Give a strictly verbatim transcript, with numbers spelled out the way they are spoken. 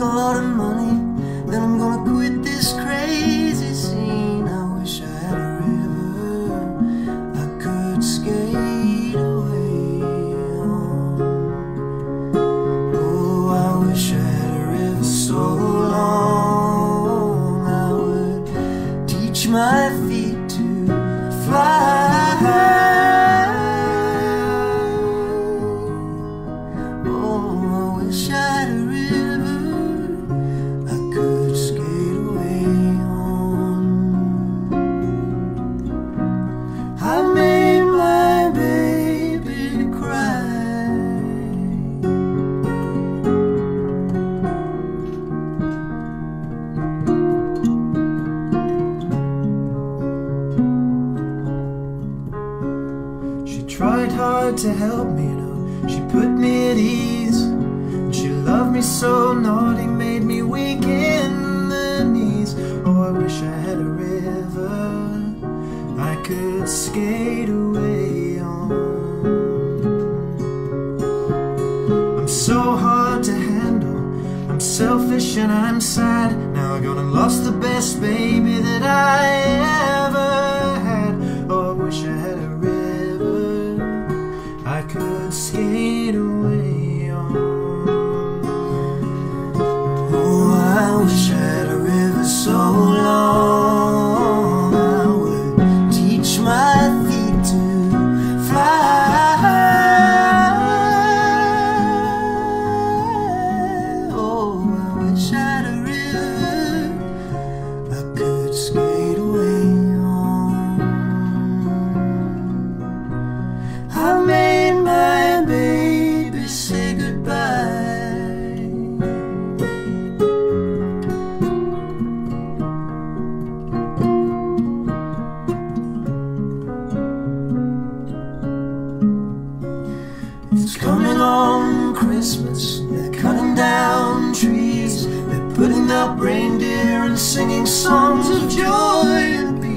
a lot of money, then I'm gonna quit this crazy scene. I wish I had a river I could skate away on. Oh, I wish I had a river so long I would teach my feet to fly. Tried hard to help me, you know, she put me at ease. She loved me so naughty, made me weak in the knees. Oh, I wish I had a river I could skate away on. I'm so hard to handle, I'm selfish and I'm sad. Now I gone and lost the best baby that I ever had. Oh, I wish I had a river I could skate away on. Oh, I wish I had a river so long I would teach my feet to fly. Oh, I wish I had a river I could skate away on. I made my baby say goodbye. It's coming on Christmas, they're cutting down trees, they're putting up reindeer and singing songs of joy and peace.